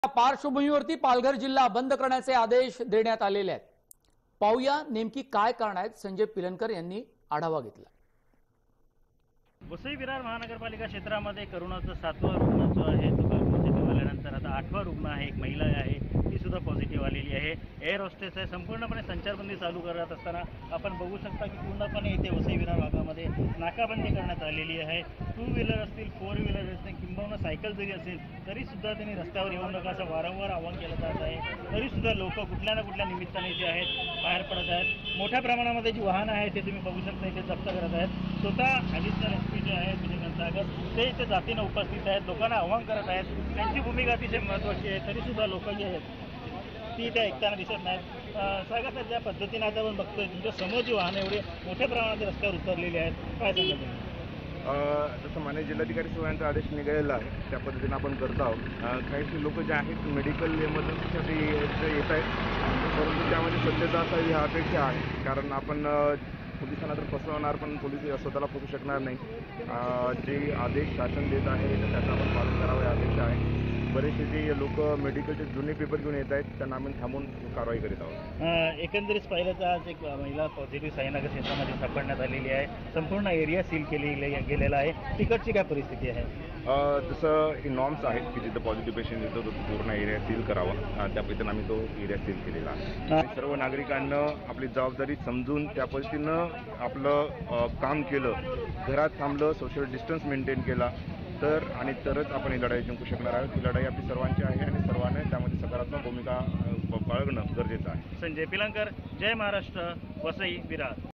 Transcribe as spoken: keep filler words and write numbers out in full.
पार्श्वभूमीवरती पालघर जिल्हा बंद करण्याचे आदेश देण्यात आलेले आहेत। पाहूया नेमकी काय कारण आहेत। संजय पिलनकर यांनी आढावा घेतला। वसई विरार महानगरपालिका क्षेत्रामध्ये करोनाचा सातवा रुग्ण जो आहे तो पॉझिटिव्ह आल्यानंतर आता आठवा रुग्ण आहे। एक महिला आहे ती सुद्धा पॉझिटिव्ह आलेली आहे। एअर होस्टेस आहे। संपूर्णपणे संचारबंदी चालू करत असताना आपण बघू शकता की पूर्णपणे इथे वसई विरार भागामध्ये नाकाबंदी करण्यात आलेली आहे। टू व्हीलर असतील, फोर व्हीलर असतील, किंबहुना सायकल जरी असेल तरी सुद्धा त्यांनी रस्त्यावर येऊ नका असं वारंवार आवाहन केलं जात आहे। तरी सुद्धा लोक कुठल्या ना कुठल्या निमित्ताने जे आहेत बाहेर पडत आहेत। मोठ्या प्रमाणामध्ये जी वाहनं आहेत ते तुम्ही बघू शकता इथे जप्त करत आहेत। स्वतः ॲडिशनल एस पी जे आहेत विजय सागर ते इथे जातीनं उपस्थित आहेत, लोकांना आवाहन करत आहेत। त्यांची भूमिका अतिशय महत्त्वाची आहे। तरी सुद्धा लोक जी आहेत ती इथे ऐकताना दिसत नाहीत। सागर ज्या पद्धतीने आता आपण बघतोय तुमच्या समोर जी वाहनं एवढे मोठ्या प्रमाणात रस्त्यावर उतरलेली आहेत, काय सांगा तुम्ही? जसं मान्य जिल्हाधिकारी साहेबांचा आदेश निघालेला आहे त्या पद्धतीने आपण करत आहोत। काही लोक जे आहेत मेडिकल इमर्जन्सीसाठी येत आहेत, परंतु त्यामध्ये स्वच्छता असावी ही अपेक्षा आहे। कारण आपण पोलिसांना तर फसवणार पण पोलीस स्वतःला फसवू शकणार नाही। जे आदेश शासन देत आहे त्याचं आपण पालन करावं ही अपेक्षा आहे। बरेचसे जे लोक मेडिकलचे जुने पेपर घेऊन येत आहेत त्यांना आम्ही थांबून कारवाई करीत आहोत। एकंदरीत पाहिलं तर आज एक महिला पॉझिटिव्ह साईनगर क्षेत्रामध्ये सापडण्यात आलेली आहे। संपूर्ण एरिया सील केली गेलेला आहे। तिकडची काय परिस्थिती आहे? जसं नॉर्म्स आहेत की जिथं पॉझिटिव्ह पेशंट येतो तो पूर्ण एरिया सील करावा, त्या पद्धतीनं आम्ही तो एरिया सील केलेला आहे। सर्व नागरिकांना आपली जबाबदारी समजून त्या पद्धतीनं आपलं काम केलं, घरात थांबलं, सोशल डिस्टन्स मेंटेन केला तर आणि तरच आपण ही लढाई जिंकू शकणार आहोत। ही लढाई आपली सर्वांची आहे आणि सर्वांना त्यामध्ये सकारात्मक भूमिका बाळगणं गरजेचं आहे। संजय पिलनकर, जय महाराष्ट्र, वसई विरार।